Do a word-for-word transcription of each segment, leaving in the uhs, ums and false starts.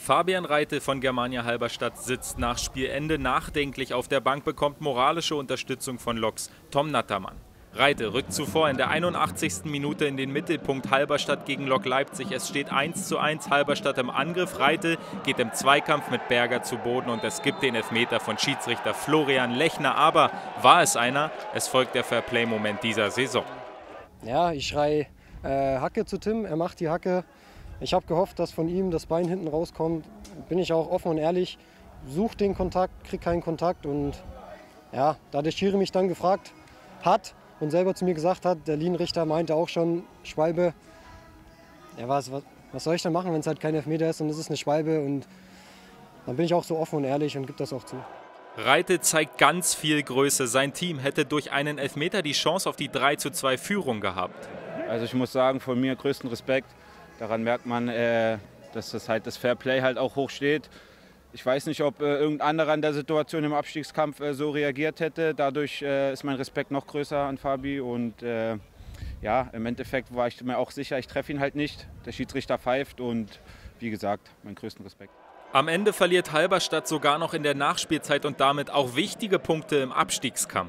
Fabian Reite von Germania Halberstadt sitzt nach Spielende nachdenklich auf der Bank, bekommt moralische Unterstützung von Loks Tom Nattermann. Reite rückt zuvor in der einundachtzigsten Minute in den Mittelpunkt. Halberstadt gegen Lok Leipzig. Es steht eins zu eins, Halberstadt im Angriff. Reite geht im Zweikampf mit Berger zu Boden und es gibt den Elfmeter von Schiedsrichter Florian Lechner. Aber war es einer? Es folgt der Fairplay-Moment dieser Saison. Ja, ich schreie äh, Hacke zu Tim, er macht die Hacke. Ich habe gehofft, dass von ihm das Bein hinten rauskommt. Bin ich auch offen und ehrlich, suche den Kontakt, kriege keinen Kontakt. Und ja, da der Schiri mich dann gefragt hat und selber zu mir gesagt hat, der Linienrichter meinte auch schon, Schwalbe, ja, was, was, was soll ich dann machen, wenn es halt kein Elfmeter ist und es ist eine Schwalbe. Und dann bin ich auch so offen und ehrlich und gebe das auch zu. Reite zeigt ganz viel Größe. Sein Team hätte durch einen Elfmeter die Chance auf die drei zu zwei Führung gehabt. Also ich muss sagen, von mir größten Respekt. Daran merkt man, äh, dass das, halt das Fairplay halt auch hoch steht. Ich weiß nicht, ob äh, irgendein anderer in der Situation im Abstiegskampf äh, so reagiert hätte. Dadurch äh, ist mein Respekt noch größer an Fabi. Und äh, ja, im Endeffekt war ich mir auch sicher, ich treffe ihn halt nicht. Der Schiedsrichter pfeift und wie gesagt, meinen größten Respekt. Am Ende verliert Halberstadt sogar noch in der Nachspielzeit und damit auch wichtige Punkte im Abstiegskampf.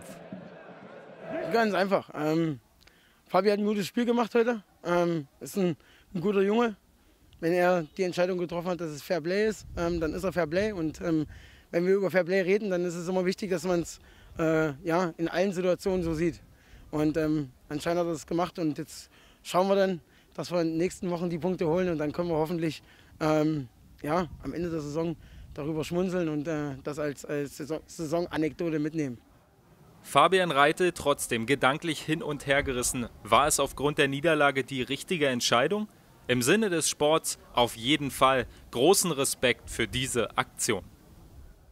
Ganz einfach. Ähm, Fabi hat ein gutes Spiel gemacht heute. Ähm, ist ein, ein guter Junge. Wenn er die Entscheidung getroffen hat, dass es Fairplay ist, ähm, dann ist er Fairplay. Und ähm, wenn wir über Fairplay reden, dann ist es immer wichtig, dass man es äh, ja, in allen Situationen so sieht. Und ähm, anscheinend hat er es gemacht und jetzt schauen wir dann, dass wir in den nächsten Wochen die Punkte holen und dann können wir hoffentlich ähm, ja, am Ende der Saison darüber schmunzeln und äh, das als, als Saison Saisonanekdote mitnehmen. Fabian Reite trotzdem gedanklich hin und her gerissen. War es aufgrund der Niederlage die richtige Entscheidung? Im Sinne des Sports auf jeden Fall. Großen Respekt für diese Aktion.